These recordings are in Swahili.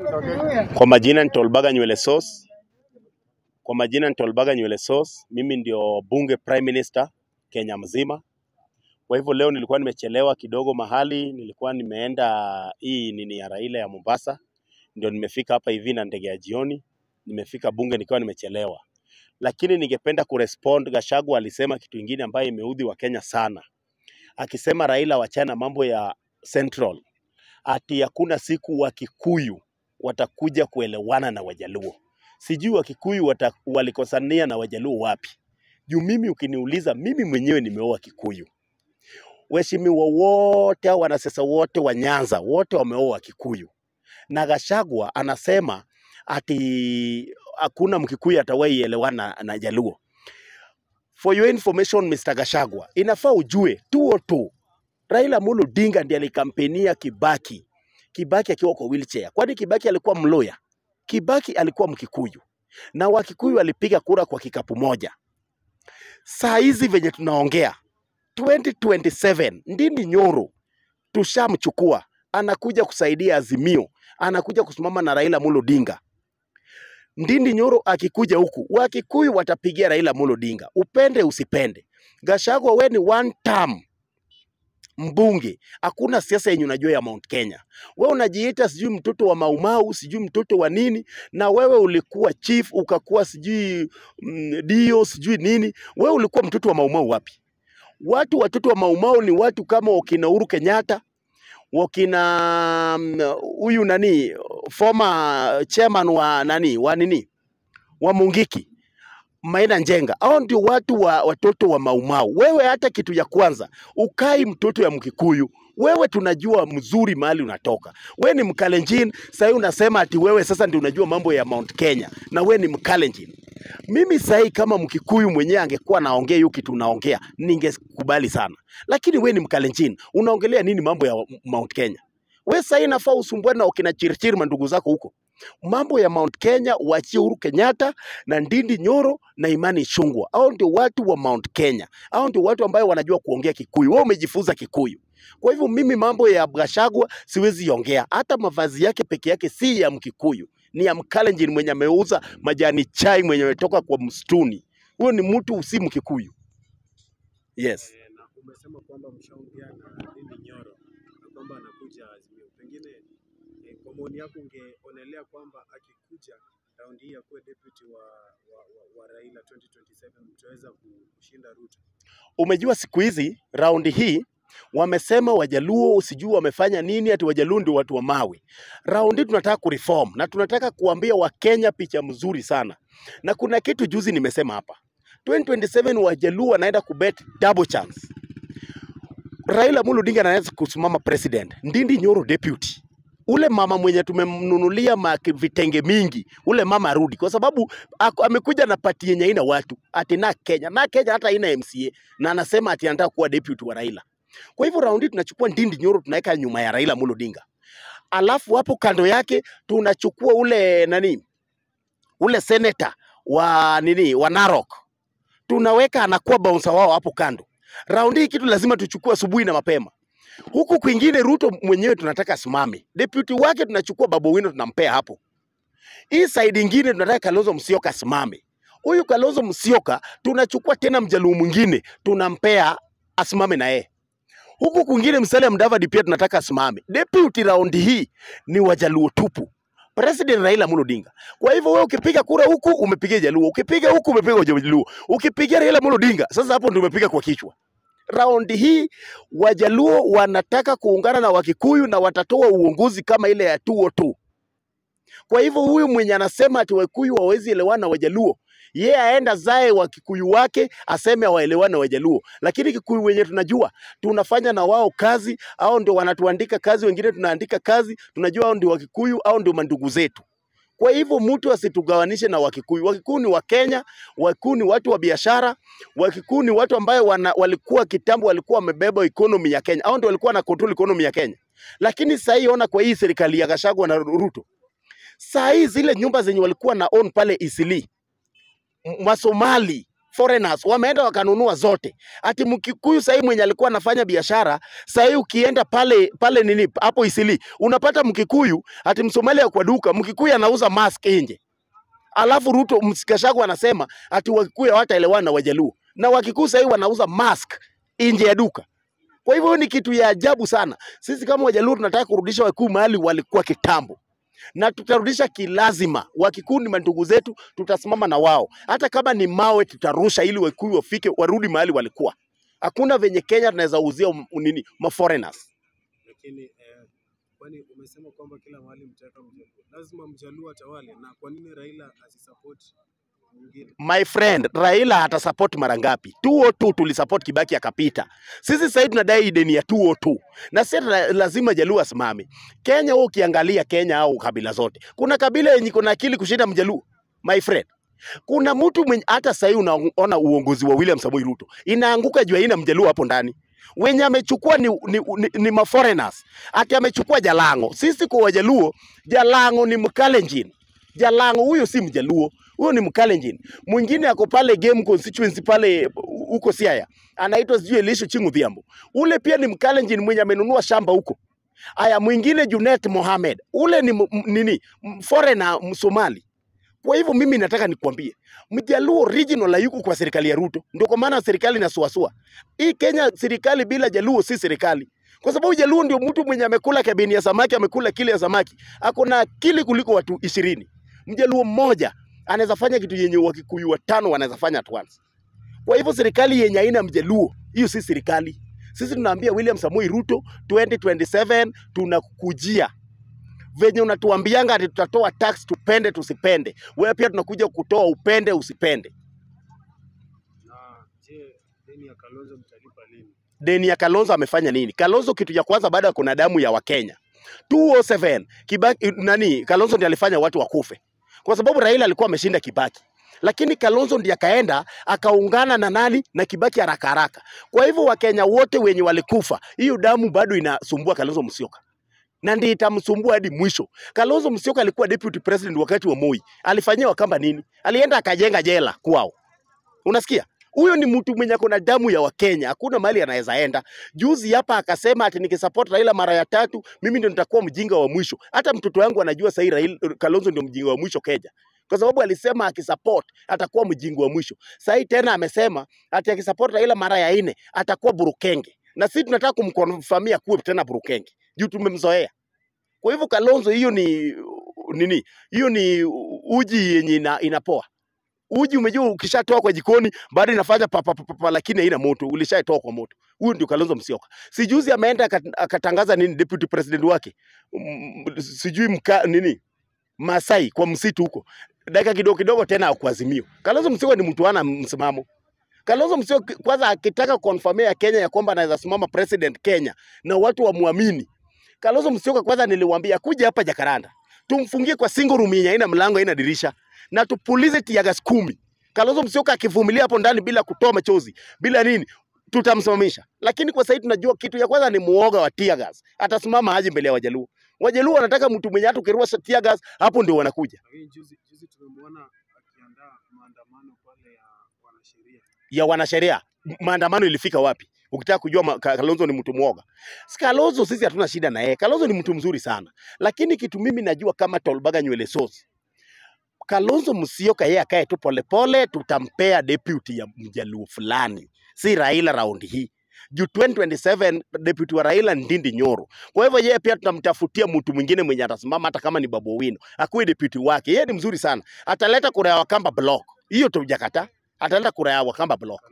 Kwa majina Ntolbaga Nywele Sauce. Kwa majina Ntolbaga Nywele Sauce. Mimi ndio bunge prime minister Kenya mzima. Kwa hivyo leo nilikuwa nimechelewa kidogo mahali, nilikuwa nimeenda hii nini ya Raila ya Mombasa. Ndio nimefika hapa hivi na ndege ya jioni. Nimefika bunge nikiwa nimechelewa. Lakini ningependa kurespond. Gashagua alisema kitu kingine ambayo imeudhi wa Kenya sana. Akisema Raila wachana mambo ya Central. Ati hakuna siku Wakikuyu watakuja kuelewana na Wajaluo. Sijui Wakikuyu walikosania na Wajaluo wapi. Juu mimi ukiniuliza, mimi mwenyewe nimeoa Kikuyu. Waheshimiwa wote au wanasiasa wote wa Nyanza wote wameoa Kikuyu. Na Gashagua anasema ati hakuna Mkikuyu atawahi elewana na Jaluo. For your information, Mr. Gashagua, inafaa ujue 202 Raila Amolo Odinga ndiye alikampenia Kibaki. Kibaki akiwa kwa wheelchair. Kwani Kibaki alikuwa Mluya? Kibaki alikuwa Mkikuyu. Na Wakikuyu walipiga kura kwa kikapu moja. Saa hizi venye tunaongea 2027 Ndini Nyoro tushamchukua, anakuja kusaidia Azimio, anakuja kusimama na Raila Amolo Odinga. Ndini Nyoro akikuja huku, Wakikuyu watapigia Raila Amolo Odinga, upende usipende. Gashagua, we ni one term mbunge, hakuna siasa yenye unajua ya Mount Kenya. Wewe unajiita sijui mtoto wa Maumau, sijui mtoto wa nini, na wewe ulikuwa chief, ukakuwa sijui dio, sijui nini. Wewe ulikuwa mtoto wa Maumau wapi? Watoto wa Maumau ni watu kama wakina Uhuru Kenyatta, wakina huyu nani, former chairman wa Mungiki, Maina Njenga. Hao ndio watoto wa Maumau. Wewe hata kitu ya kwanza, ukai mtoto ya Mkikuyu. Wewe tunajua mzuri mahali unatoka. Wewe ni Mkalenjin, sasa unasema ati wewe sasa ndio unajua mambo ya Mount Kenya. Na wewe ni Mkalenjin. Mimi sasa kama Mkikuyu mwenyewe angekuwa naongea hiyo kitu naongea, ningekubali sana. Lakini wewe ni Mkalenjin, unaongelea nini mambo ya Mount Kenya? Wewe sasa inafaa usumbue na ukina Chirchir mandugu zako huko. Mambo ya Mount Kenya uachie Uhuru Kenyatta na Ndindi Nyoro na Imani Ichung'wah. Hao ndio watu wa Mount Kenya. Hao ndio watu ambao wanajua kuongea Kikuyu. Wewe umejifunza Kikuyu. Kwa hivyo mimi mambo ya Gashagua siwezi ongea. Hata mavazi yake peke yake si ya Mkikuyu. Ni ya Mkalenjin mwenye ameuza majani chai, mwenye ametoka kwa msituni. Huyo ni mtu si Mkikuyu. Yes. Na umesema kwamba mshaongea na Ndindi Nyoro na kwamba anakuja Azimio. Pengine kwa maoni yako ungeonelea kwamba akikuja raundi hii akuwe deputy wa Raila 2027 mtaweza kushinda Ruto? Umejua siku hizi raundi hii wamesema Wajaluo usijui wamefanya nini, ati Wajaluo ndio watu wa mawe. Raundi tunataka kureform na tunataka kuambia Wakenya picha mzuri sana. Na kuna kitu juzi nimesema hapa. 2027 Wajaluo wanaenda kubet double chance. Raila Amolo Odinga anaweza kusimama president, Ndindi Nyoro deputy. Ule mama mwenye tumemnunulia vitenge mingi, ule mama arudi. Kwa sababu amekuja na pati yenye haina watu. Ati na Kenya hata haina MCA. Na anasema ati anataka kuwa deputy wa Raila. Kwa hivyo raundi tunachukua Ndindi Nyoro tunaweka nyuma ya Raila Amolo Odinga. Alafu hapo kando yake tunachukua ule senator wa Narok. Tunaweka anakuwa bouncer wao hapo kando. Raundi hii kitu lazima tuchukue asubuhi na mapema. Huku kwingine Ruto mwenyewe tunataka simame. Deputy wake tunachukua Babu Wino tunampea hapo. Hii side nyingine tunataka Kalonzo Musyoka simame. Huyu Kalonzo Musyoka tunachukua tena Mjaluo mwingine tunampea asimame na yeye. Huku kwingine Musalia Mudavadi pia tunataka asimame. Deputy raundi hii ni Wajaluo tupu. President Raila Amolo Odinga. Kwa hivyo wewe ukipiga kura huku umepiga Jaluo, ukipiga huku umepiga Wajaluo, ukipiga Raila Amolo Odinga sasa hapo ndio umepiga kwa kichwa. Raundi hii Wajaluo wanataka kuungana na Wakikuyu na watatoa uongozi kama ile ya 202. Kwa hivyo huyu mwenye anasema ati Wakikuyu hawezi elewana na Wajaluo, yeye aenda zae Wakikuyu wake aseme hawaelewana na Wajaluo. Lakini Kikuyu wenye tunajua tunafanya na wao kazi, au ndio wanatuandika kazi, wengine tunaandika kazi, tunajua hao ndio Wakikuyu au ndio mandugu zetu. Kwa hivyo mtu asitugawanishe na Wakikuyu. Wakikuyu ni wa Kenya, Wakikuyu ni watu wa biashara, Wakikuyu ni watu ambao walikuwa kitambo walikuwa wamebeba economy ya Kenya. Hao ndio walikuwa na control economy ya Kenya. Lakini sasa hii ona kwa hii serikali ya Gashagua na Ruto. Sasa hii zile nyumba zenye walikuwa na own pale Isili, Masomali foreigners wameenda wakanunua zote. Ati Mkikuyu sasa mwenye alikuwa anafanya biashara, sasa ukienda pale nini hapo Isili, unapata Mkikuyu ati Msomalia kwa duka, Mkikuyu anauza mask nje. Alafu Ruto Gashagua anasema ati Wakikuyu hawataelewana na Wajaluo. Na Wakikuyu sasa wanauza mask nje ya duka. Kwa hivyo ni kitu ya ajabu sana. Sisi kama Wajaluo tunataka kurudisha Wakikuyu mahali walikuwa kitambo. Na tutarudisha kilazima. Wakikuyu ni mandugu zetu, tutasimama na wao. Hata kama ni mawe tutarusha ili Wakikuyu wafike warudi mahali walikuwa. Hakuna venye Kenya tunaweza uzia nini foreigners. Lakini kwani umesema kwamba kila mahali mtaka Mjaluo, lazima Mjaluo atawale, na kwa nini Raila asisupport mwingine? My friend, Raila atasupport mara ngapi? 202 tulisupport Kibaki akapita. Sisi sasa tunadai deni ya 202. Na sasa lazima Jaluo asimame. Kenya wewe ukiangalia Kenya au kabila zote, kuna kabila yenye kuna akili kushinda Mjaluo. My friend, kuna mtu mwenye hata sasa unaona uongozi wa William Samoei Ruto inaanguka juu haina Mjaluo hapo ndani. Wenye amechukua ni maforeigners. Ati amechukua Jalango. Sisi kwa Wajaluo, Jalango ni Mkalenjin. Jalango huyo si Mjaluo, huyo ni Mkalenjin. Mwingine ako pale game constituency pale huko Siaya, anaitwa sijui Elisho Chingudhiambo. Ule pia ni Mkalenjin mwenye amenunua shamba huko. Aya, mwingine Junet Mohamed. Ule ni foreigner Msomali. Kwa hivyo mimi nataka nikwambie, Mjaluo original hayuko kwa serikali ya Ruto. Ndio kwa maana serikali inasuasua. Hii Kenya serikali bila Jaluo si serikali. Kwa sababu Jaluo ndio mtu mwenye amekula kabini ya samaki, amekula kile ya samaki. Akona akili kuliko watu 20. Mjaluo mmoja anaweza fanya kitu yenye Wakikuyu 5 wanaweza fanya at once. Kwa hivyo serikali yenye haina Mjaluo, hiyo si serikali. Sisi tunaambia William Samoei Ruto 2027 tunakujia. Venye unatuambianga ati tutatoa tax tupende tusipende. Wewe pia tunakuja kutoa upende usipende. Na je, deni ya Kalonzo Mtalipa lini? Deni ya Kalonzo amefanya nini? Kalonzo kitu ya kwanza baada kuna damu ya Wakenya. 207 Kibaki Kalonzo ndiye alifanya watu wakufe. Kwa sababu Raila alikuwa ameshinda Kibaki. Lakini Kalonzo ndiye akaenda akaungana na nani na Kibaki haraka haraka. Kwa hivyo Wakenya wote wenye walikufa, hiyo damu bado inasumbua Kalonzo Musyoka. Na ndiye itamsumbua hadi mwisho. Kalonzo Musyoka alikuwa deputy president wakati wa Moi. Alifanyiwa kamba nini? Alienda akajenga jela kwao. Unasikia? Huyo ni mtu mwenye kuna damu ya Wakenya. Hakuna mahali anaweza enda. Juzi hapa akasema ati nikisupport Raila mara ya 3, mimi ndio nitakuwa mjinga wa mwisho. Hata mtoto wangu anajua sasa Raila Kalonzo ndio mjinga wa mwisho Kenya. Kwa sababu alisema akisupport atakuwa mjinga wa mwisho. Sasa tena amesema ati akisupport Raila mara ya 4 atakuwa burukenge. Na sisi tunataka kumkonfirmia kuwe tena burukenge. Juu tumemzoea. Kwa hivyo Kalonzo hiyo ni nini? Hiyo ni uji yenye inapoa. Uji umejua ukishatoa kwa jikoni bado inafanya lakini haina moto. Ulishatoa kwa moto. Huyu ndio Kalonzo Musyoka. Sijuzi ameenda akatangaza nini deputy president wake. Sijui Masai kwa msitu huko. Dakika kidogo tena kwa Azimio. Kalonzo Musyoka ni mtu ana msimamo. Kalonzo Musyoka kwanza akitaka confirmia ya Kenya ya kwamba anaweza simama president Kenya na watu wamuamini. Kalonzo Musyoka kwanza niliwaambia kuja hapa Jakaranda. Tumfungie kwa single room yenye haina mlango haina dirisha na tupulize tiagas 10. Kalonzo Musyoka akivumilia hapo ndani bila kutoa machozi, bila nini, tutamsimamisha. Lakini kwa sasa tunajua kitu ya kwanza ni muoga wa tiagas. Atasimama aje mbele ya Wajaluo. Wajaluo wanataka mtu mwenye hata ukirua tiagas hapo ndio wanakuja. Lakini juzi tumemwona akiandaa maandamano pale ya wanasheria. Ya wanasheria. Maandamano ilifika wapi? Ukitaka kujua Kalonzo ni mtu muoga. Kalonzo sisi hatuna shida na yeye. Kalonzo ni mtu mzuri sana. Lakini kitu mimi najua kama tolbaga nywele sosi. Kalonzo Musyoka yeye akae tu polepole, tutampea deputy ya Mjaluo fulani. Si Raila raundi hii. Juu 2027 deputy wa Raila Ndindi Nyoro. Kwa hivyo yeye pia tutamtafutia mtu mwingine mwenye atasimama hata kama ni Babu Owino. Akuwe deputy wake. Yeye ni mzuri sana. Ataleta kura ya Wakamba block. Hiyo tujakata. Ataleta kura ya Wakamba block.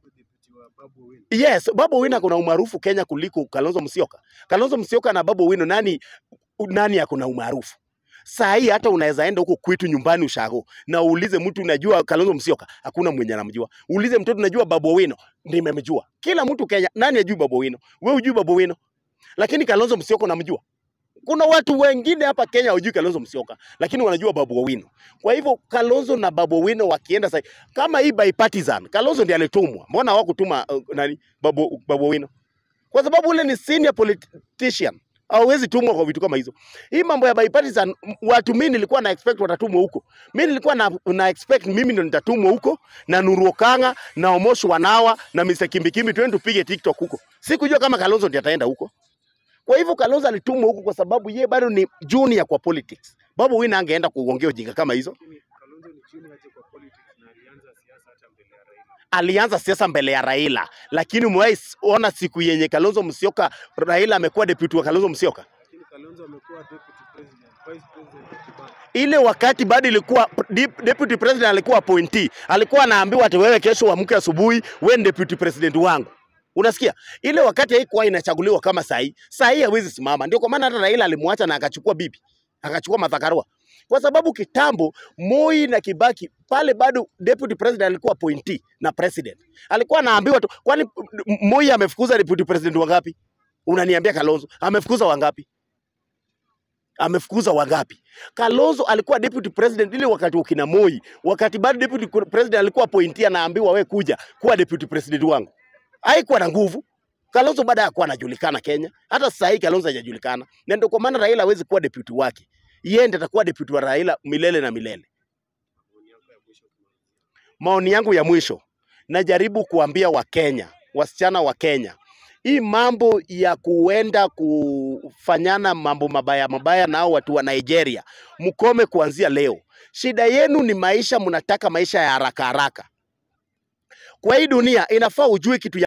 Yes, Babu Owino kuna umaarufu Kenya kuliko Kalonzo Musyoka. Kalonzo Musyoka na Babu Owino nani akona umaarufu? Saa hii hata unaweza enda huko kwetu nyumbani Ushago na uulize mtu unajua Kalonzo Musyoka, hakuna mwenye anamjua. Uulize mtoto unajua Babu Owino, nimemjua. Kila mtu Kenya nani ajui Babu Owino? Wewe hujui Babu Owino. Lakini Kalonzo Musyoka unamjua. Kuna watu wengine hapa Kenya hawajui Kalonzo Musyoka, lakini wanajua Babu Owino. Kwa hivyo Kalonzo na Babu Owino wakienda sasa kama hii bipartisan, Kalonzo ndiye alitumwa. Mbona hawakutuma Babu Owino? Kwa sababu ule ni senior politician. Hawezi tumwa kwa vitu kama hizo. Hii mambo ya bipartisan, watu mimi nilikuwa na expect watatumwa huko. Mimi nilikuwa na expect mimi ndo nitatumwa huko na Nuru Okanga na Omosh Wanawa na Mr. Kimbikimbi twende tupige TikTok huko. Sikujua kama Kalonzo ndiye ataenda huko. Kwa hivyo Kalonzo alitumwa huko kwa sababu ye bado ni junior kwa politics. Babu Wina angeenda kuongea ujinga kama hizo. Kalonzo ni junior aje kwa politics na alianza siasa hata mbele ya Raila. Alianza siasa mbele ya Raila, lakini umeona siku yenye Kalonzo Musyoka Raila amekuwa deputy wa Kalonzo Musyoka. Lakini Kalonzo amekuwa deputy president, vice president wa Kibaki. Ile wakati bado ilikuwa deputy president alikuwa appointee. Alikuwa anaambiwa ati wewe kesho uamke asubuhi wewe deputy president wangu. Unasikia? Ile wakati haikuwa inachaguliwa kama sahi. Sahi hawezi simama. Ndio kwa maana hata Raila alimwacha na akachukua bibi. Akachukua Martha Karua. Kwa sababu kitambo Moi na Kibaki pale bado deputy president alikuwa appointee na president. Alikuwa anaambiwa tu, kwani Moi amefukuza deputy president wangapi? Unaniambia Kalonzo amefukuza wangapi? Amefukuza wangapi? Kalonzo alikuwa deputy president ile wakati ukina Moi. Wakati bado deputy president alikuwa appointee anaambiwa we kuja kuwa deputy president wangu. Haikuwa na nguvu. Kalonzo baada ya kuwa anajulikana Kenya. Hata sasa hivi Kalonzo hajajulikana. Na ndio kwa maana Raila hawezi kuwa deputy wake. Yeye ndiye atakuwa deputy wa Raila milele na milele. Maoni yangu ya mwisho, najaribu kuambia Wakenya, wasichana wa Kenya, hii mambo ya kuenda kufanyana mambo mabaya na watu wa Nigeria, mkome kuanzia leo. Shida yenu ni maisha, mnataka maisha ya haraka haraka. Kwa hii dunia inafaa ujue kitu ya